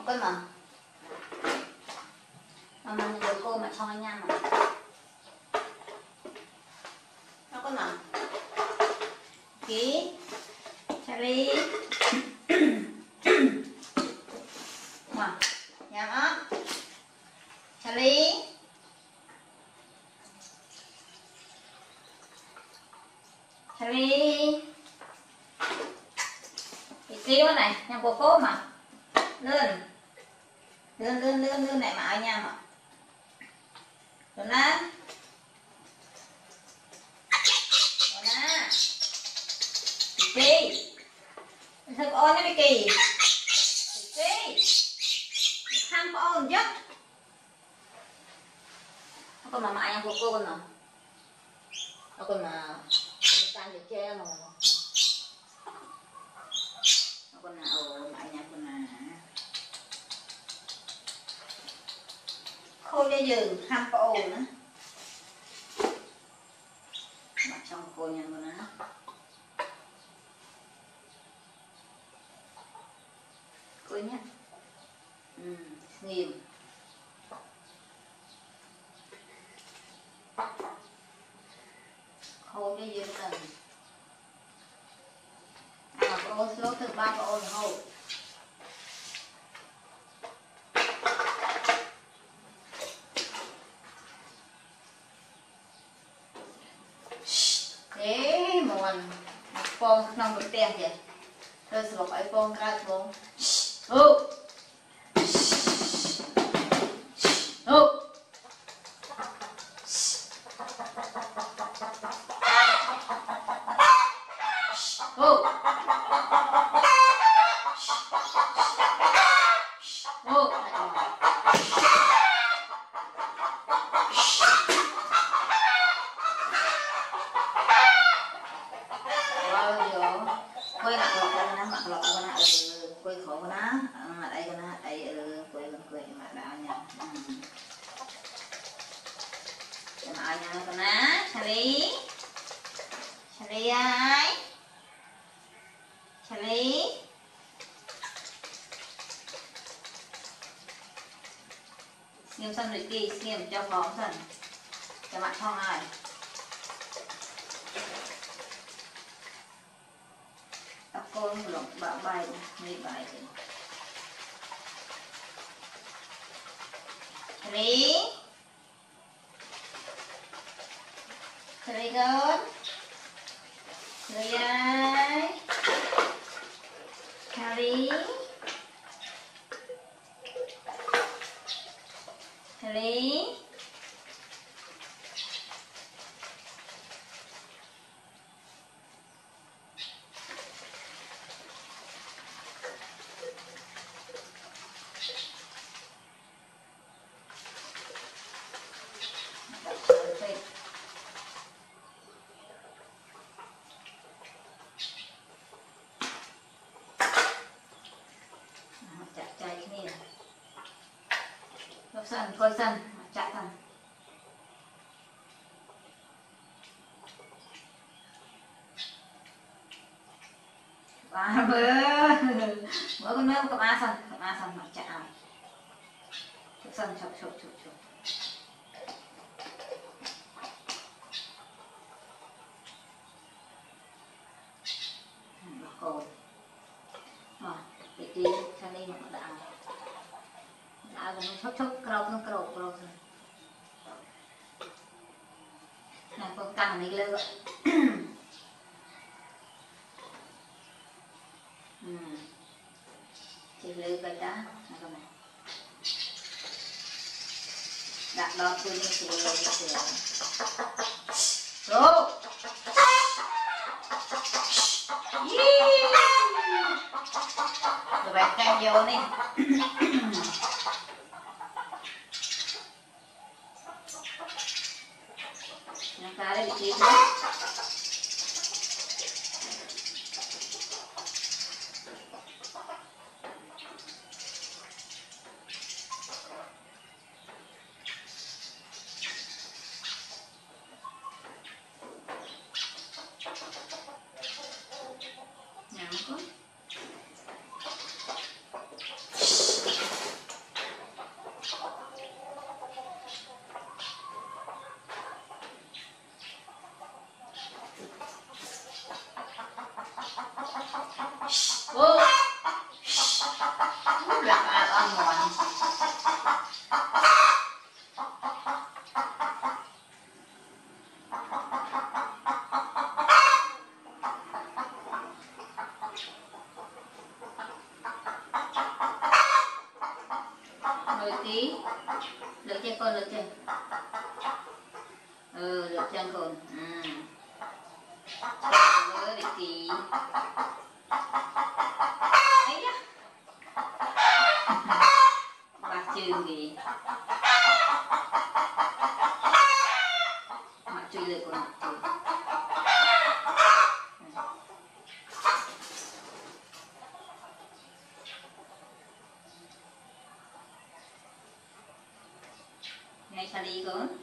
con mà mình được cô mà cho anh nha mà nó con mà ký Charlie mà nhà á Charlie Charlie ký quá này nhà cô mà lên này mà ở nhà mà rồi nè Vicky thật ôn nha Vicky ham có ôn chứ con mà mãi của cô con nào con mà tan được che mà con nào mãi nhà con nào khôi ra giường ham có ôn nữa mặt trong cô nhà con á coi nhé nghiêm khô cái gì đó cô số thứ 3 cô ôn hô thế muôn phong nông được tiền vậy rồi sẽ phải phong ra phong quay lại lọc con nó mặc lọc con nó quay khổ con nó ở đây con nó đây quay mà đạo nha mà nha con nó Charlie ai Charlie nghiêm sân rồi kia nghiêm cho phóng sân cho bạn phong ai con lọc bạo bài mấy bài Charlie con Charlie ơi Charlie sân coi sân chạy thằng ba bữa con mơ có ba sân mà chạy sân chụp cồn đi sang đây mà đạo nó chốc cầu này con căng này lên chị lưu cái đó con này đặt đó tôi đi chị lưu rồi bạn cam vô đi cá đây bị chín đấy ăn mòn rồi tí lượt chân con lượt chân lượt chân con với Vicky ấy á bạc trường gì mặt chui lượt con mặt chui ngay xa đi con